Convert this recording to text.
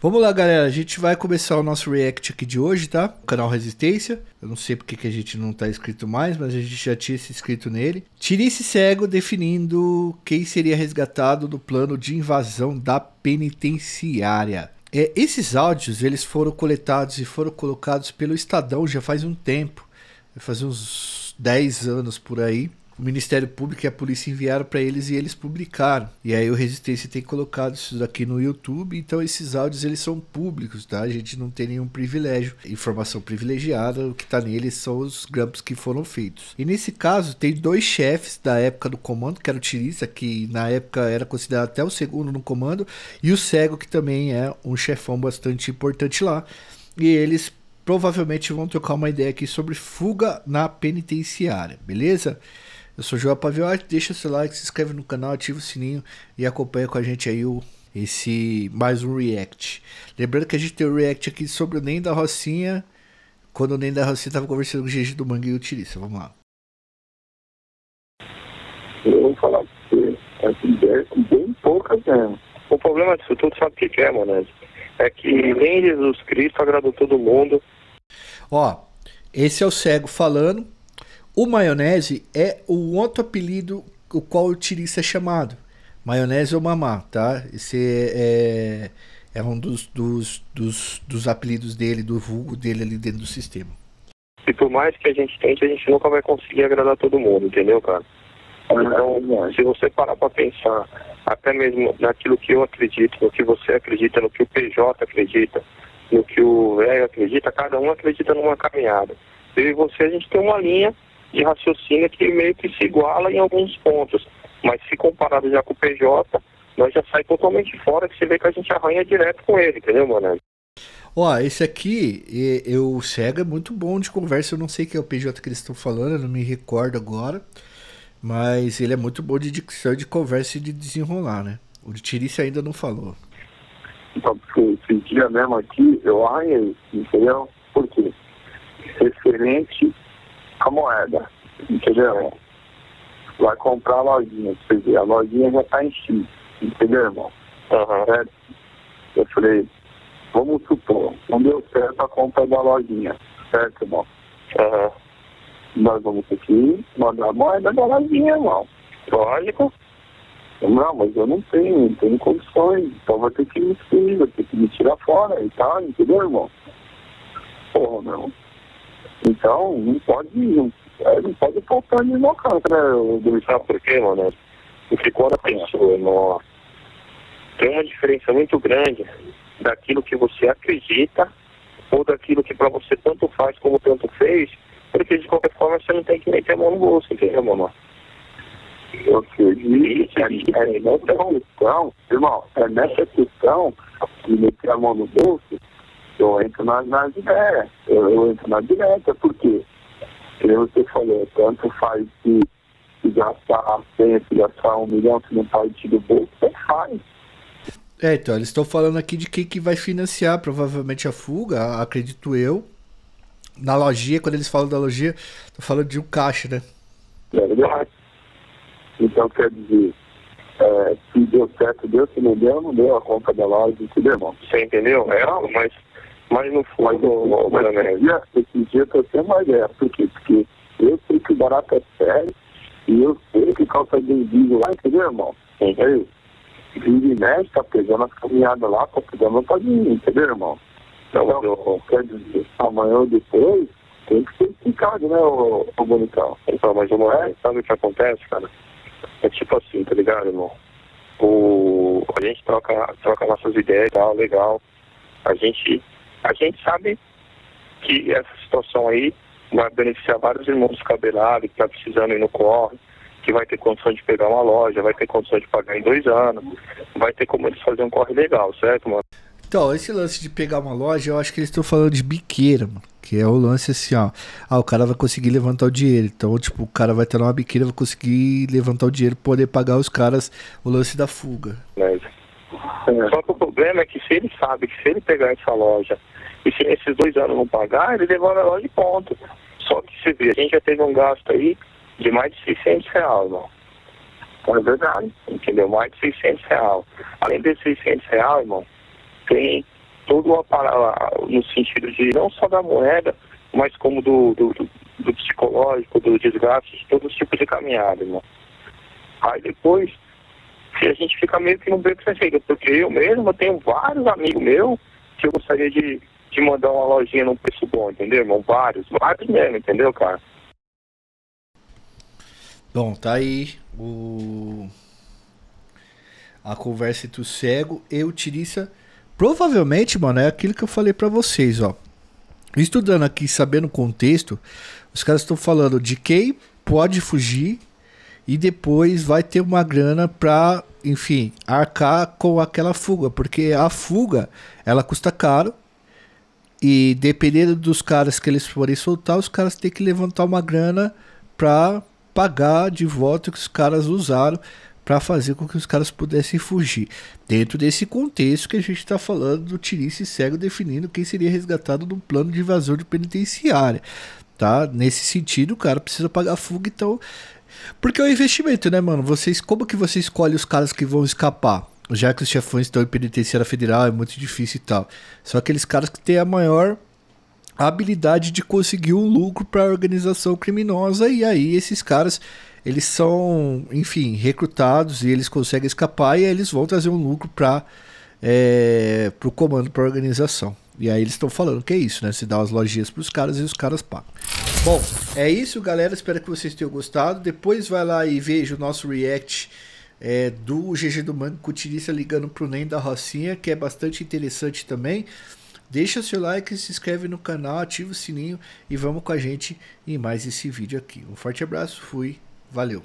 Vamos lá, galera. A gente vai começar o nosso react aqui de hoje, tá? O canal Resistência. Eu não sei porque que a gente não tá inscrito mais, mas a gente já tinha se inscrito nele. Tirice cego definindo quem seria resgatado do plano de invasão da penitenciária. Esses áudios, eles foram coletados e foram colocados pelo Estadão já faz um tempo. Vai fazer uns 10 anos por aí. O Ministério Público e a polícia enviaram para eles e eles publicaram. E aí o Resistência tem colocado isso daqui no YouTube. Então esses áudios eles são públicos, tá? A gente não tem nenhum privilégio. Informação privilegiada, o que tá neles são os grampos que foram feitos. E nesse caso tem dois chefes da época do comando, que era o Tiriça, que na época era considerado até o segundo no comando, e o Cego, que também é um chefão bastante importante lá. E eles provavelmente vão trocar uma ideia aqui sobre fuga na penitenciária, beleza? Eu sou o João Paviotti, deixa seu like, se inscreve no canal, ativa o sininho e acompanha com a gente aí esse mais um react. Lembrando que a gente tem um react aqui sobre o Nem da Rocinha, quando o Nem da Rocinha estava conversando com o Gigi do Mangue e o Tiriça. Vamos lá. Eu vou falar pra você, essa ideia são bem poucas mesmo. O problema disso tudo, sabe o que é, Monese? É que nem Jesus Cristo agradou todo mundo. Ó, esse é o Cego falando. O Maionese é o outro apelido o qual o Tiriça é chamado. Maionese ou Mamá, tá? Esse é um dos apelidos dele, do vulgo dele ali dentro do sistema. E por mais que a gente tente, a gente nunca vai conseguir agradar todo mundo, entendeu, cara? Então, se você parar pra pensar, até mesmo naquilo que eu acredito, no que você acredita, no que o PJ acredita, no que o velho acredita, cada um acredita numa caminhada. Eu e você, a gente tem uma linha de raciocínio que meio que se iguala em alguns pontos, mas se comparado já com o PJ, nós já sai totalmente fora, que você vê que a gente arranha direto com ele, entendeu, mano? Ó, esse aqui, o Cego é muito bom de conversa, eu não sei que é o PJ que eles estão falando, eu não me recordo agora, mas ele é muito bom de dicção, de conversa e de desenrolar, né? O de Tiriça ainda não falou. Então, porque esse dia mesmo aqui, eu arranhei, entendeu? Por quê? Referente a moeda, entendeu? Vai comprar a lojinha, quer dizer, a lojinha já tá em X, entendeu, irmão? Certo? Eu falei, vamos supor, não deu certo a compra da lojinha, certo, irmão? Nós vamos ter que mandar a moeda da lojinha, irmão. Lógico. Não, mas eu não tenho condições, então vai ter que me excluir, vai ter que me tirar fora e tal, entendeu, irmão? Porra, não. Então, não pode faltar de no canto, né? Sabe por quê, mano? Porque quando a pessoa tem uma diferença muito grande daquilo que você acredita ou daquilo que pra você tanto faz como tanto fez, porque de qualquer forma você não tem que meter a mão no bolso, entendeu, mano? Eu acredito, é nessa questão, irmão, é nessa questão de meter a mão no bolso, eu entro nas ideias, eu entro na direta, porque você falou, tanto faz se gastar 100, se gastar 1 milhão, se não pode tirar do bolso, você faz. Então, eles estão falando aqui de quem que vai financiar provavelmente a fuga, acredito eu. Na lojinha, quando eles falam da lojinha, estão falando de um caixa, né? É verdade. Então, quer dizer, se deu certo, deu, se não deu a conta da loja, entendeu, irmão? Você entendeu? Mas não foi. Esse dia eu tô tendo uma ideia. Por quê? Porque eu sei que o barato é sério e eu sei que calça de vídeo lá, entendeu, irmão? Entendeu? Vive e mexe, tá pegando as caminhadas lá, tá pegando pra mim, entendeu, irmão? Então, quer dizer, amanhã ou depois tem que ser explicado, né, o bonitão? Então, mas não é? Sabe o que acontece, cara? É tipo assim, tá ligado, irmão? A gente troca nossas ideias e tal, legal. A gente sabe que essa situação aí vai beneficiar vários irmãos descabelados que tá precisando ir no corre, que vai ter condição de pegar uma loja, vai ter condição de pagar em 2 anos, vai ter como eles fazerem um corre legal, certo, mano? Então, esse lance de pegar uma loja, eu acho que eles estão falando de biqueira, mano. Que é o lance assim, ó. O cara vai conseguir levantar o dinheiro. Então, tipo, o cara vai estar numa biqueira, vai conseguir levantar o dinheiro pra poder pagar os caras o lance da fuga. Só que o problema é que se ele sabe que se ele pegar essa loja e se nesses 2 anos não pagar, ele devolve a loja de ponto. Só que você vê, a gente já teve um gasto aí de mais de R$600, irmão. Então é verdade, entendeu? Mais de R$600. Além desses R$600, irmão, tem todo o aparato, no sentido de não só da moeda, mas como do psicológico, do desgaste, de todo tipo de caminhada, irmão. Aí depois, se a gente fica meio que no beco sem saída, porque eu mesmo tenho vários amigos meus que eu gostaria de mandar uma lojinha num preço bom, entendeu, irmão? Vários mesmo, entendeu, cara? Bom, tá aí a conversa entre o cego e o Tirissa. Provavelmente, mano, é aquilo que eu falei pra vocês, ó. Estudando aqui, sabendo o contexto, os caras estão falando de quem pode fugir e depois vai ter uma grana pra, enfim, arcar com aquela fuga, porque a fuga, ela custa caro e dependendo dos caras que eles forem soltar, os caras têm que levantar uma grana pra pagar de volta o que os caras usaram para fazer com que os caras pudessem fugir. Dentro desse contexto que a gente está falando do Tirissa cego definindo quem seria resgatado num plano de invasão de penitenciária. Tá? Nesse sentido, o cara precisa pagar a fuga, então. Porque é um investimento, né, mano? Como que você escolhe os caras que vão escapar? Já que os chefões estão em penitenciária federal, é muito difícil e tal. São aqueles caras que têm a maior habilidade de conseguir um lucro para a organização criminosa, e aí esses caras eles são, enfim, recrutados e eles conseguem escapar e aí eles vão trazer um lucro para o comando, para a organização. E aí eles estão falando que é isso, né? Se dá umas lojinhas para os caras e os caras pagam. Bom, é isso, galera. Espero que vocês tenham gostado. Depois vai lá e veja o nosso react do GG do Mangue com o Tirissa ligando pro NEM da Rocinha, que é bastante interessante também. Deixa seu like, se inscreve no canal, ativa o sininho e vamos com a gente em mais esse vídeo aqui. Um forte abraço, fui, valeu!